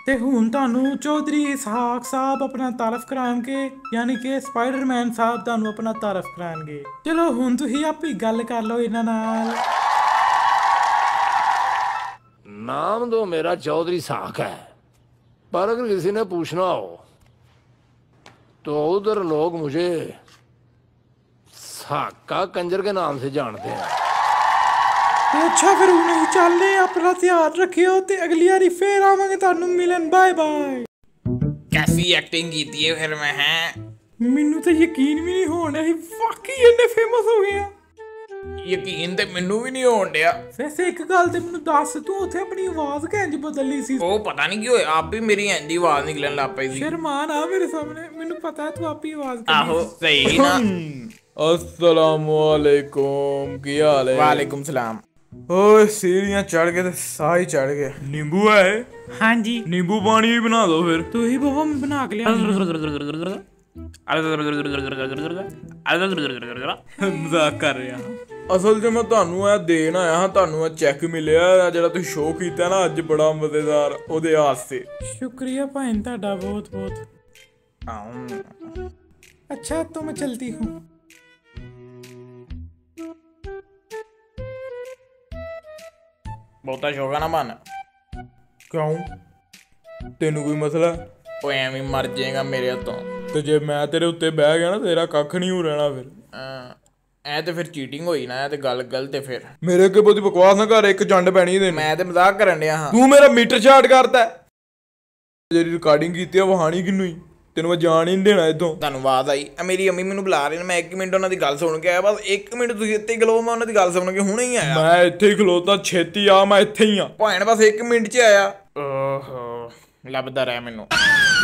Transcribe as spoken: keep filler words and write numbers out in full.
ਤੇ ਹੁਣ ਤੁਹਾਨੂੰ ਚੌਧਰੀ ਇਸਹਾਕ ਸਾਹਿਬ ਆਪਣਾ ਤਾਰਫ ਕਰਾਉਣਗੇ, ਯਾਨੀ ਕਿ ਸਪਾਈਡਰਮੈਨ ਸਾਹਿਬ ਤੁਹਾਨੂੰ ਆਪਣਾ ਤਾਰਫ ਕਰਾਉਣਗੇ। ਚਲੋ ਹੁਣ ਤੁਸੀਂ ਆਪੇ ਗੱਲ ਕਰ ਲਓ ਇਹਨਾਂ ਨਾਲ। नाम तो मेरा चौधरी साक है, पर अगर किसी ने पूछना हो तो उधर लोग मुझे साका कंजर के नाम से जानते हैं। अच्छा फिर हूँ नहीं चलने, अपना ध्यान रखियो ते अगली बारी फिर आवांगे तुहानू मिलन। Bye bye. कैसी एक्टिंग की थी फिर मैं है, मैनू तो यकीन भी नहीं होना ही वाकई इन्ने फेमस हो गया। यकीन ते मैनू भी नहीं होण दिया। वैसे एक गल ते मैनू दस, तू उत्थे अपनी आवाज किंज बदल ली सी? ओ पता नहीं क्यों आप भी मेरी इंदी आवाज निकलन लग पई सी। शर्मान आ मेरे सामने, मैनू पता है तू आप ही आवाज कर। आहो सही ना। अस्सलामु अलैकुम, की हाल है? वालेकुम सलाम। ओए सीढ़ियां चढ़ के ते साह ही चढ़ गए। नींबू है? हाँ जी। नींबू पानी भी बना दो फिर। तू ही बाबा मैं बना के लिया। मजाक कर रहा हां। असल च मैं ਤੁਹਾਨੂੰ ਇਹ ਦੇਣ ਆਇਆ ਹਾਂ, ਤੁਹਾਨੂੰ ਇਹ ਚੈੱਕ ਮਿਲਿਆ ਜਿਹੜਾ ਤੁਸੀਂ ਸ਼ੋਅ ਕੀਤਾ ਨਾ ਅੱਜ, ਬੜਾ ਮਜ਼ੇਦਾਰ, ਉਹਦੇ ਵਾਸਤੇ। शुक्रिया भाई ਤੁਹਾਡਾ बहुत बहुत। अच्छा तो मैं चलती हूँ। ਬਹੁਤਾ ਸ਼ੋਗਾ ਨਾ ਬਣ। ਕਿਉਂ, ਤੈਨੂੰ ਕੋਈ ਮਸਲਾ? ਓਏ ਐਵੇਂ ਮਰ ਜਾਏਗਾ ਮੇਰੇ ਹੱਥੋਂ। ਤੇ ਜੇ ਮੈਂ ਤੇਰੇ ਉੱਤੇ ਬਹਿ ਗਿਆ ਨਾ, ਤੇਰਾ ਕੱਖ ਨਹੀਂ ਹੋ ਰਹਿਣਾ ਫਿਰ। ਐ ਤੇ ਫਿਰ ਚੀਟਿੰਗ ਹੋਈ ਨਾ, ਇਹ ਤੇ ਗੱਲ ਗਲਤ ਹੈ। ਫਿਰ ਮੇਰੇ ਅੱਗੇ ਬਹੁਤੀ ਬਕਵਾਸ ਨਾ ਕਰ, ਇੱਕ ਜੰਡ ਪੈਣੀ ਤੈਨੂੰ। ਮੈਂ ਤੇ ਮਜ਼ਾਕ ਕਰਨ ਡਿਆ ਹਾਂ। ਤੂੰ ਮੇਰਾ ਮੀਟਰ ਚਾਰਟ ਕਰਤਾ। ਜਿਹੜੀ ਰਿਕਾਰਡਿੰਗ ਕੀਤੀ ਆ ਵਹਾਣੀ ਕਿੰਨੂੰ ਹੀ, ਤੈਨੂੰ ਮੈਂ ਜਾਣ ਹੀ ਨਹੀਂ ਦੇਣਾ ਇੱਥੋਂ। ਤੁਹਾਨੂੰ ਆਵਾਜ਼ ਆਈ? ਮੇਰੀ ਅੰਮੀ ਮੈਨੂੰ ਬੁਲਾ ਰਹੀ ਨੇ, ਮੈਂ ਇੱਕ ਮਿੰਟ ਉਹਨਾਂ ਦੀ ਗੱਲ ਸੁਣ ਕੇ ਆਇਆ। ਬਸ ਇੱਕ ਮਿੰਟ ਤੁਸੀਂ ਇੱਥੇ ਹੀ ਖਲੋ, ਮੈਂ ਉਹਨਾਂ ਦੀ ਗੱਲ ਸੁਣ ਕੇ ਹੁਣੇ ਹੀ ਆਇਆ। ਮੈਂ ਇੱਥੇ ਹੀ ਖਲੋਤਾ, ਛੇਤੀ ਆ, ਮੈਂ ਇੱਥੇ ਹੀ ਆ। ਭੈਣ ਬਸ ਇੱਕ ਮਿੰਟ 'ਚ ਆਇਆ। ਓਹੋ ਲੱਭਦਾ ਰਿਹਾ ਮੈਨੂੰ।